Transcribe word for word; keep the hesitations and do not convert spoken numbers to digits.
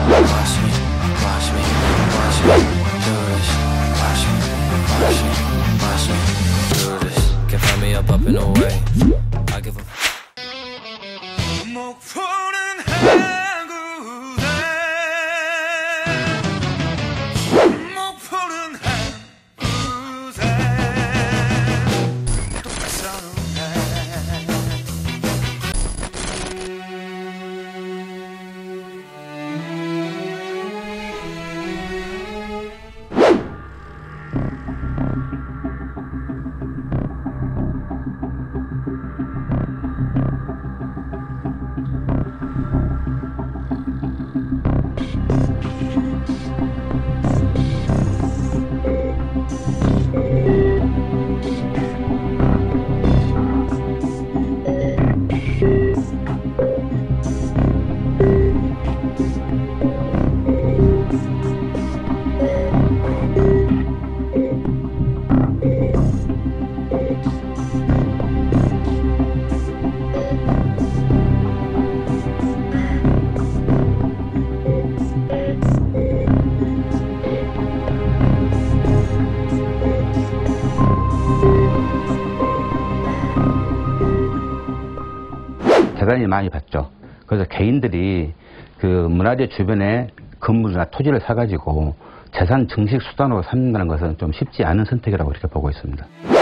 watch me, watch me, watch me do this. Watch me, watch me, watch me do this. Can find me up, up and away. I give a 목포는 한국에 목포는 한국에 대단히 많이 받죠. 그래서 개인들이 그 문화재 주변에 건물이나 토지를 사가지고 재산 증식 수단으로 삼는다는 것은 좀 쉽지 않은 선택이라고 이렇게 보고 있습니다.